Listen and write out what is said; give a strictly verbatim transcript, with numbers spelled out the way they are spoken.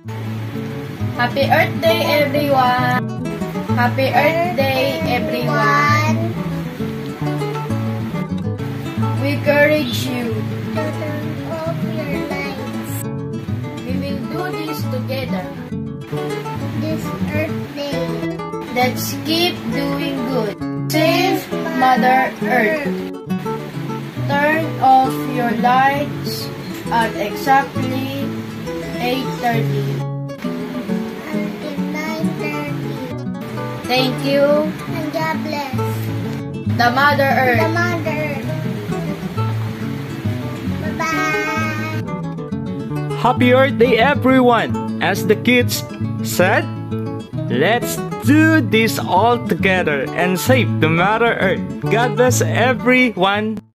Happy Earth Day, everyone! Happy Earth Day, everyone! We encourage you to turn off your lights. We will do this together. This Earth Day. Let's keep doing good. Save Mother Earth. Turn off your lights at exactly eight thirty. Until nine thirty. Thank you. And God bless. The Mother Earth. The Mother Earth. Bye-bye. Happy Earth Day, everyone! As the kids said, let's do this all together and save the Mother Earth. God bless everyone.